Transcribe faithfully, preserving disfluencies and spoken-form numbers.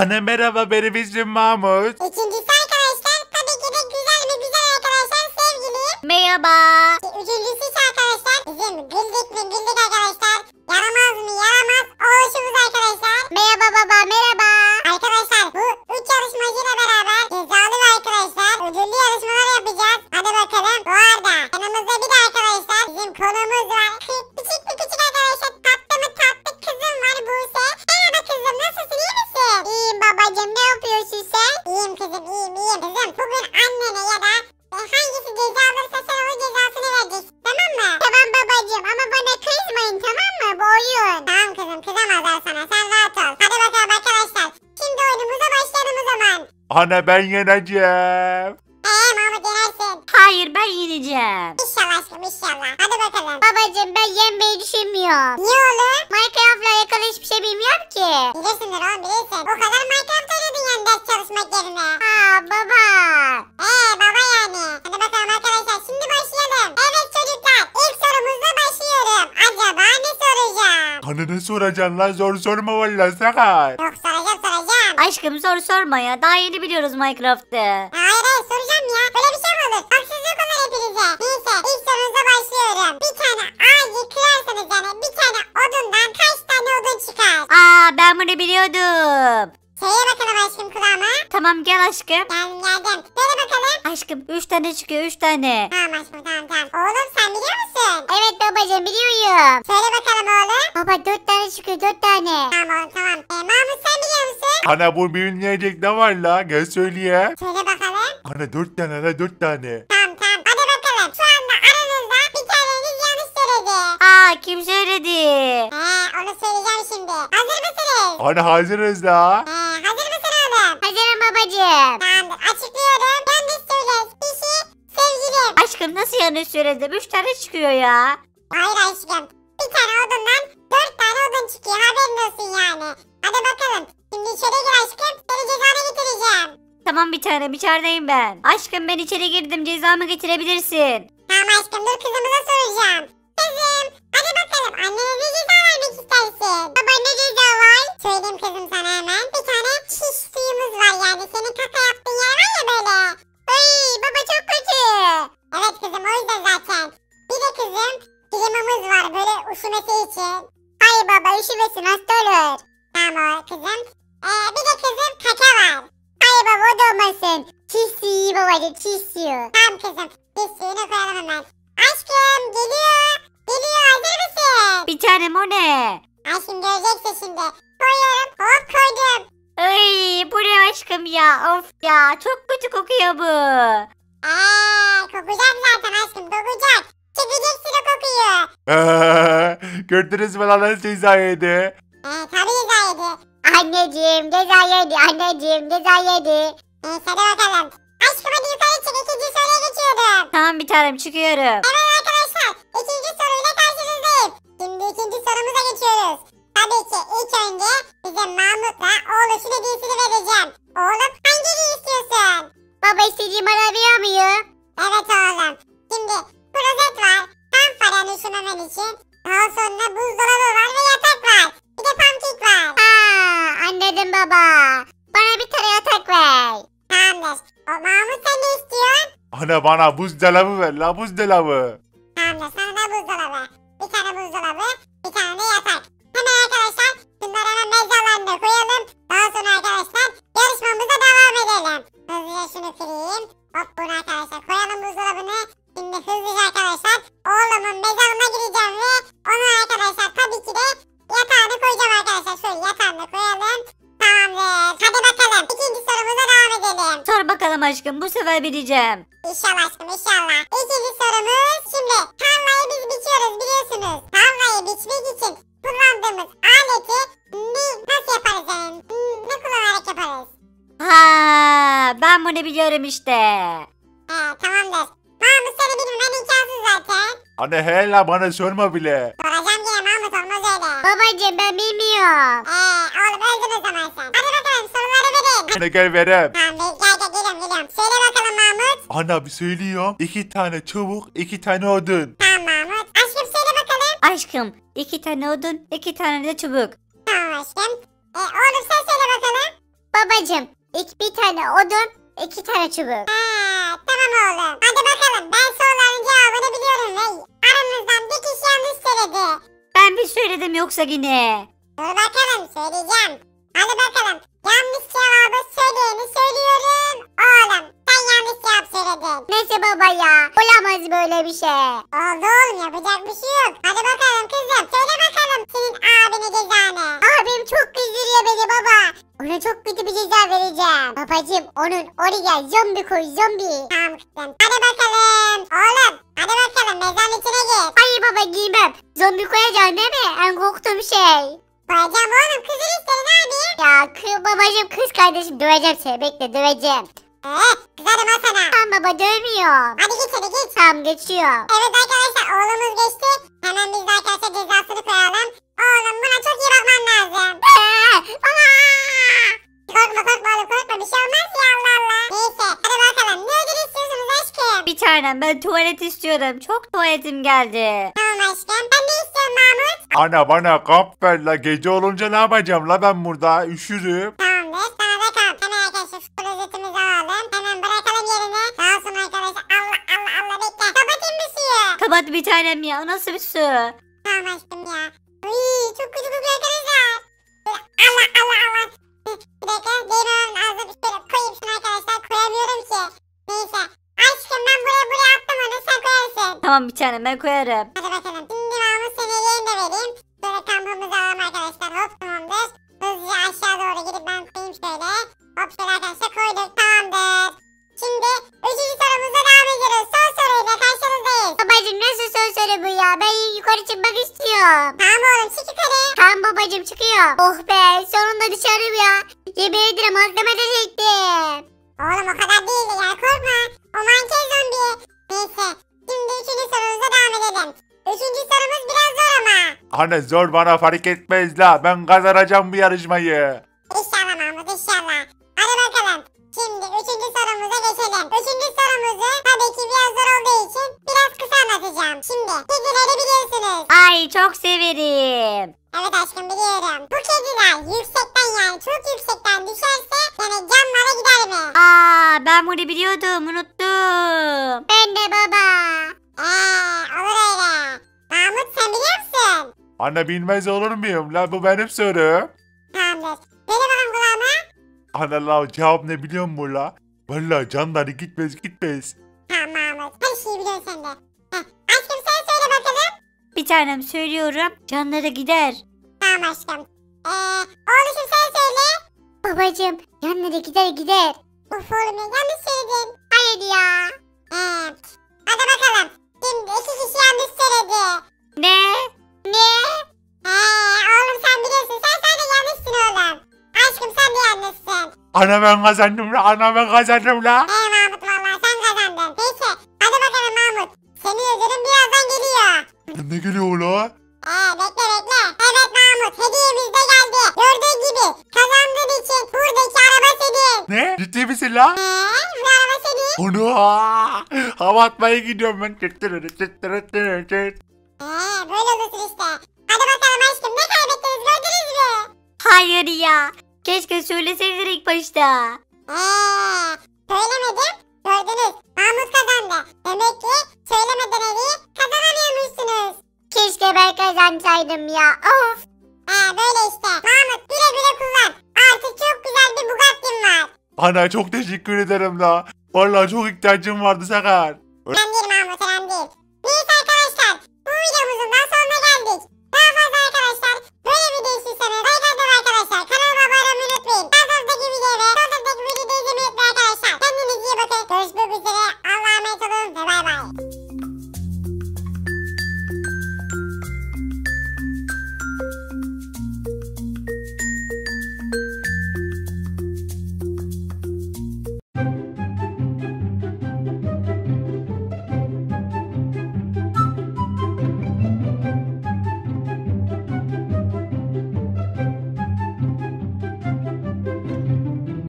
Anne merhaba, benim ismim Mahmut. İkincisi arkadaşlar tabii ki de güzel mi güzel arkadaşlar sevgilim. Merhaba. Üçüncüsü ise arkadaşlar bizim güldük mü güldük arkadaşlar. Yaramaz mı yaramaz oğuşumuz arkadaşlar. Merhaba baba merhaba. Arkadaşlar bu üç yarışmacıyla beraber cezalı ve arkadaşlar ödüllü yarışmalar yapacağız. Hadi bakalım. Bu arada yanımızda bir de arkadaşlar bizim konuğumuz var. Küçük bir küçük arkadaşlar tatlı mı tatlı kızım var Buse. Merhaba kızım, nasılsın, iyi misin? İyiyim babacığım, ne yapıyorsun sen? İyiyim kızım, iyiyim iyiyim. Kızım bugün annene ya da e, hangisi ceza alırsa sen onun cezasını vereceksin, tamam mı? Tamam babacığım ama bana kızmayın, tamam mı? Bu oyun. Tamam kızım, kızamazlar sana, sen rahat ol. Hadi bakalım arkadaşlar. Şimdi oyunumuza başlayalım o zaman. Anne ben yeneceğim. Eee Mahmut yenersin. Hayır, ben yeneceğim. İnşallah aşkım inşallah. Hadi bakalım. Babacığım ben yenmeyi düşünmüyorum. Niye oğlum? Minecraft'la alakalı hiçbir şey bilmiyorum ki. Bilirsindir oğlum bilirsin. O kadar Minecraft oynadın yani ders çalışmak yerine. Aa baba. Eee baba yani. Hadi bakalım arkadaşlar, şimdi başlayalım. Evet çocuklar, ilk sorumuzla başlıyorum. Acaba ne soracağım? Anne ne soracaksın lan, zor sorma valla sakar. Yok soracağım soracağım. Aşkım soru sorma ya. Daha yeni biliyoruz Minecraft'ı. Hayır hayır soracağım ya. Böyle bir şey mi olur? Haksızlık olur hepinize. Neyse ilk sorunuza başlıyorum. Bir tane ağacı kırarsanız yani bir tane odundan kaç tane odun çıkar? Aa ben bunu biliyordum. Söyle bakalım aşkım kulağıma. Tamam gel aşkım. Geldim geldim. Söyle bakalım. Aşkım üç tane çıkıyor, üç tane. Tamam aşkım tamam tamam. Oğlum sen biliyor musun? Evet babacığım biliyorum. Söyle bakalım oğlum. Baba dört tane çıkıyor, dört tane. Tamam oğlum tamam. E, Mahmut sen biliyor musun? Anne bu bilinmeyecek ne var la, gel söyleye. Söyle bakalım. Anne dört tane la, dört tane. Tamam tamam. Hadi bakalım. Şu anda aranızda bir taneniz yanlış söyledi. Aa kim söyledi? He onu söyleyeceğim şimdi. Hazır mısınız? Anne hazırız la. He hazır mısın oğlum? Hazırım babacığım. Tamamdır. Açıklıyorum. Yanlış söyleyen kişi sevgilim. Aşkım nasıl yanlış söyledim? Üç tane çıkıyor ya. Hayır aşkım. Bir tane odundan dört tane odun çıkıyor. Haberin olsun yani. Hadi bakalım. Şimdi içeri gir aşkım. Seni cezana getireceğim. Tamam bir tane, içerideyim ben. Aşkım ben içeri girdim, cezamı getirebilirsin. Tamam aşkım dur kızımıza soracağım. Kızım hadi bakalım. Annene ne ceza vermek istersin? Baba ne ceza var? Söyleyeyim kızım sana hemen. Bir tane çiş suyumuz var yani. Senin kaka yaptığın yer var ya böyle. Ay baba çok kötü. Evet kızım o yüzden zaten. Bir de kızım klimamız var böyle üşümesi için. Ay baba üşümesin, hasta olur. Tamam o kızım. Ee, bir de kızım kaka var. Ay baba o da olmasın. Çiş suyu babacığım, çiş suyu. Tamam kızım. Biz suyunu koyalım hemen. Aşkım geliyor. Geliyor hazır mısın? Bir tanem o ne? Aşkım göreceksin şimdi. Koyuyorum. Hop koydum. Ay bu ne aşkım ya, of ya çok kötü kokuyor bu. Eee kokacak zaten aşkım kokacak. Çekeceksin o kokuyu. Gördünüz mü lan, nasıl ceza yedi? Eee tabii ceza yedi. Anneciğim ceza yedi, anneciğim ceza yedi. Neyse hadi bakalım. Aşkım hadi yukarı çık. İkinci soruya geçiyorum. Tamam bir tanem çıkıyorum. Evet arkadaşlar. İkinci soruyla karşınızdayım. Şimdi ikinci sorumuza geçiyoruz. Tabii ki ilk önce bize Mahmut'la oğluşun hediyesini vereceğim. Oğlum hangi hediye istiyorsun? Baba istediğim arabaya mıyım? Evet oğlum. Şimdi klozet var. Tam paranı üşümemen için. Daha sonra buzdolabı var ve yatak var. Bir de pankek var. Aa anladım baba. Bana bir tane yatak ver. Tamamdır. O Mahmut sen ne istiyorsun? Anne bana buzdolabı ver la, buzdolabı. Tamamdır. Sana da buzdolabı. Bir tane buzdolabı. Bir tane de yatak. Hemen arkadaşlar bunları hemen mezarlarına koyalım. Daha sonra arkadaşlar yarışmamıza devam edelim. Hızlıca şunu kırayım. Hop bunu arkadaşlar koyalım buzdolabını. Şimdi hızlıca arkadaşlar oğlumun mezarına gireceğim ve onu arkadaşlar tabii ki de yatağını koyacağım arkadaşlar. Şöyle yatağını koyalım. Tamamdır. Hadi bakalım. İkinci sorumuza devam edelim. Sor bakalım aşkım, bu sefer bileceğim. İnşallah aşkım inşallah. İkinci sorumuz şimdi tarlayı biz biçiyoruz biliyorsunuz. Tarlayı biçmek için kullandığımız aleti ne, nasıl yaparız yani? Hmm, Ne kullanarak yaparız? Ha ben bunu biliyorum işte. He tamamdır. Mahmut seni bilmem imkansız zaten. Anne he la, bana sorma bile. Soracağım yine Mahmut olmaz öyle. Babacığım ben bilmiyorum. Eee oğlum öldün o zaman sen. Hadi bakalım soruları verin. Anne gel verem. Tamam be, gel gel geliyorum geliyorum. Söyle bakalım Mahmut. Anne bir söylüyorum. İki tane çubuk, iki tane odun. Tamam Mahmut. Aşkım söyle bakalım. Aşkım iki tane odun, iki tane de çubuk. Tamam aşkım. E, oğlum sen söyle bakalım. babacım. İlk bir tane odun, iki tane çubuk. Ha, tamam oğlum. Hadi bakalım. Ben soruların cevabını biliyorum ve aranızdan bir kişi yanlış söyledi. Ben mi söyledim yoksa yine? Dur bakalım söyleyeceğim. Hadi bakalım. Yanlış cevabı söyleyeni söylüyorum. Oğlum sen yanlış cevap söyledin. Neyse baba ya. Olamaz böyle bir şey. Oldu oğlum yapacak bir şey yok. Hadi bakalım kızım. Söyle bakalım senin abine cezanı. Abim çok kızdırıyor beni baba. Ona çok kötü bir ceza vereceğim. Babacım onun oraya zombi koy zombi. Tamam kızım. Hadi bakalım. Oğlum hadi bakalım mezarın içine gir. Hayır baba giymem. Zombi koyacaksın değil mi? En korktuğum şey. Koyacağım oğlum kızın istedi ne yapayım? Ya kız babacım kız kardeşim döveceğim seni bekle döveceğim. Eee kızarım o sana. Tamam baba dövmüyorum. Hadi geç hadi geç. Tamam geçiyorum. Evet arkadaşlar oğlumuz geçti. Hemen biz de arkadaşlar cezasını koyalım. Oğlum buna çok iyi bakman lazım. Ee, baba. Korkma korkma oğlum korkma bir şey olmaz ya Allah Allah. Neyse hadi bakalım ne ödül istiyorsunuz aşkım? Bir tanem ben tuvalet istiyorum. Çok tuvaletim geldi. Tamam aşkım ben ne istiyorum Mahmut? Ana bana kap ver la. Gece olunca ne yapacağım la ben burada? Üşürüm. Tamamdır sana da kal. Hemen arkadaşlar şu klozetimizi alalım. Hemen bırakalım yerine. Daha sonra arkadaşlar Allah Allah Allah bekle. Kapatayım mı suyu? Kapat bir tanem ya. Nasıl bir su? Tamam aşkım ya. Uy çok kötü kokuyor arkadaşlar. Böyle Allah Allah Allah. Hı, bir dakika değmemem lazım. Şöyle koyayım şunu arkadaşlar. Koyamıyorum ki. Neyse. Aşkım ben buraya buraya attım onu sen koyarsın. Tamam bir tanem ben koyarım. Hadi bakalım. Şimdi Mahmut sana yerini de vereyim. Böyle kampımızı alalım arkadaşlar. Hop tamamdır. Hızlıca aşağı doğru gidip ben koyayım şöyle. Hop şöyle arkadaşlar koyduk. Tamamdır. Şimdi üçüncü sorumuza devam ediyoruz. Son soruyla karşınızdayız. Babacım nasıl söz söyle bu ya? Ben yukarı çıkmak istiyorum. Tamam oğlum çık yukarı. Tamam babacım çıkıyor. Oh be sonunda dışarıyım ya. Yemin ederim aklım edecektim. Oğlum o kadar değil ya korkma. O manken zombi. Neyse. Şimdi üçüncü sorumuza devam edelim. Üçüncü sorumuz biraz zor ama. Ana zor bana fark etmez la. Ben kazanacağım bu yarışmayı. İnşallah Mahmut inşallah. Hadi bakalım. Şimdi üçüncü sorumuza geçelim. Üçüncü sorumuzu tabii ki biraz zor olduğu için biraz kısa anlatacağım. Şimdi kedileri biliyorsunuz. Ay çok severim. Evet aşkım biliyorum. Bu kediler yüksekten yani çok yüksekten düşerse yani camlara gider mi? Aa ben bunu biliyordum. Unuttum. Ben de baba. Eee olur öyle. Mahmut sen biliyor musun? Ana bilmez olur muyum la? Bu benim sorum. Tamamdır. Söyle bakalım kulağıma. Ana la cevap ne biliyor musun la? Valla canları gitmez gitmez. Tamam Mahmut. Her şeyi biliyorsun sen de. Heh. Aşkım sen söyle bakalım. Bir tanem söylüyorum. Canları gider. Tamam aşkım. Eee oğluşum sen söyle. Babacım yanları gider gider. Uf oğlum ya yanlış söyledin. Hayır ya. Ee, hadi bakalım. Şimdi iki kişi yanlış söyledi. Ne? Ne? He, oğlum sen biliyorsun. Sen sadece yanlışsın oğlum. Aşkım sen de yanlışsın. Ana ben kazandım la. Ana ben kazandım la. He Mahmut vallahi sen kazandın. Neyse hadi bakalım Mahmut. Senin ödülün birazdan geliyor. Ne geliyor la? Ee, bekle bekle. Evet Mahmut hediyemiz de geldi. Gördüğün gibi kazandığın için buradaki araba senin. Ne? Ciddi misin la? He, bu araba senin. Onu aa, hava atmaya gidiyorum ben. Tıt tırırı, tıt tırı tırı tıt. Ee, böyle olursun işte. Hadi bakalım aşkım ne kaybettiniz gördünüz mü? Hayır ya. Keşke söyleseydin ilk başta. Eee söylemedim. Gördünüz. Mahmut kazandı. Demek ki söylemeden evi kazanamıyormuşsunuz. Keşke ben kazansaydım ya. Of. Eee böyle işte. Mahmut güle güle kullan. Artık çok güzel bir Bugatti'm var. Ana çok teşekkür ederim la. Valla çok ihtiyacım vardı Sakar. Ben değil